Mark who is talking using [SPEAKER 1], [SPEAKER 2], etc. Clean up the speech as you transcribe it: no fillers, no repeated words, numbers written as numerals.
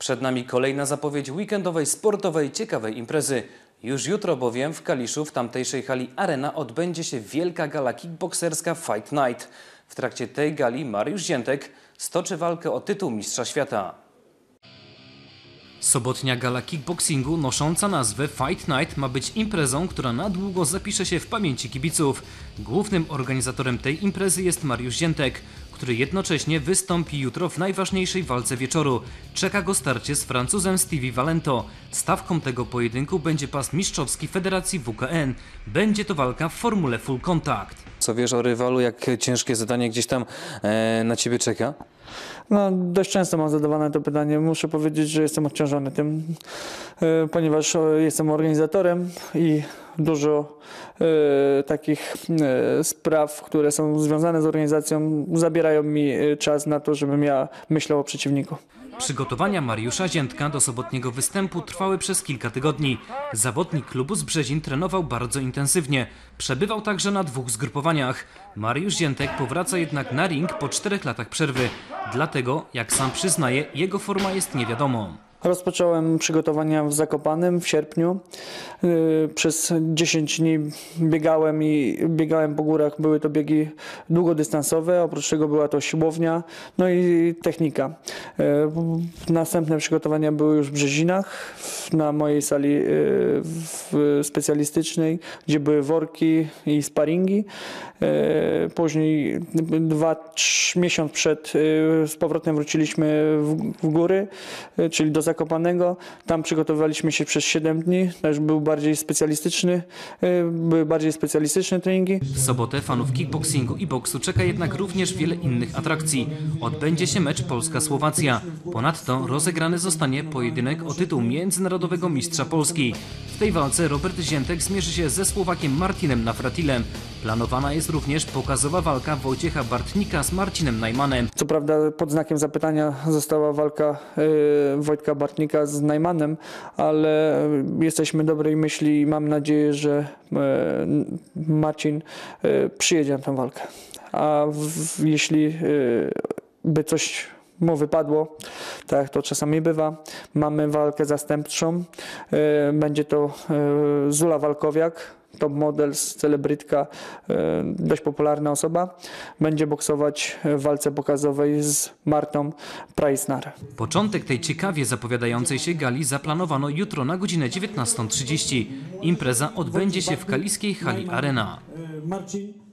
[SPEAKER 1] Przed nami kolejna zapowiedź weekendowej, sportowej, ciekawej imprezy. Już jutro bowiem w Kaliszu, w tamtejszej hali Arena, odbędzie się wielka gala kickbokserska Fight Night. W trakcie tej gali Mariusz Ziętek stoczy walkę o tytuł mistrza świata. Sobotnia gala kickboxingu nosząca nazwę Fight Night ma być imprezą, która na długo zapisze się w pamięci kibiców. Głównym organizatorem tej imprezy jest Mariusz Ziętek, który jednocześnie wystąpi jutro w najważniejszej walce wieczoru. Czeka go starcie z Francuzem Stevie Valento. Stawką tego pojedynku będzie pas mistrzowski Federacji WKN. Będzie to walka w formule full contact. Co wiesz o rywalu, jak ciężkie zadanie gdzieś tam na ciebie czeka?
[SPEAKER 2] No, dość często mam zadawane to pytanie. Muszę powiedzieć, że jestem obciążony tym, ponieważ jestem organizatorem i dużo takich spraw, które są związane z organizacją, zabierają mi czas na to, żebym ja myślał o przeciwniku.
[SPEAKER 1] Przygotowania Mariusza Ziętka do sobotniego występu trwały przez kilka tygodni. Zawodnik klubu z Brzezin trenował bardzo intensywnie. Przebywał także na 2 zgrupowaniach. Mariusz Ziętek powraca jednak na ring po 4 latach przerwy. Dlatego, jak sam przyznaje, jego forma jest niewiadomą.
[SPEAKER 2] Rozpocząłem przygotowania w Zakopanem w sierpniu. Przez 10 dni biegałem po górach. Były to biegi długodystansowe, oprócz tego była to siłownia, no i technika. Następne przygotowania były już w Brzezinach, na mojej sali specjalistycznej, gdzie były worki i sparingi. Później miesiąc przed z powrotem wróciliśmy w góry, czyli do Zakopanego. Tam przygotowywaliśmy się przez 7 dni. Też były bardziej specjalistyczne treningi.
[SPEAKER 1] W sobotę fanów kickboxingu i boksu czeka jednak również wiele innych atrakcji. Odbędzie się mecz Polska-Słowacja. Ponadto rozegrany zostanie pojedynek o tytuł międzynarodowego mistrza Polski. W tej walce Robert Ziętek zmierzy się ze Słowakiem Martinem Navratilem. Planowana jest również pokazowa walka Wojciecha Bartnika z Marcinem Najmanem.
[SPEAKER 2] Co prawda pod znakiem zapytania została walka Wojtka Bartnika z Najmanem, ale jesteśmy dobrej myśli i mam nadzieję, że Marcin przyjedzie na tę walkę. A jeśli by coś mu wypadło, tak jak to czasami bywa, mamy walkę zastępczą. Będzie to Zula Walkowiak, top model, celebrytka, dość popularna osoba. Będzie boksować w walce pokazowej z Martą Preissner.
[SPEAKER 1] Początek tej ciekawie zapowiadającej się gali zaplanowano jutro na godzinę 19:30. Impreza odbędzie się w kaliskiej hali Arena.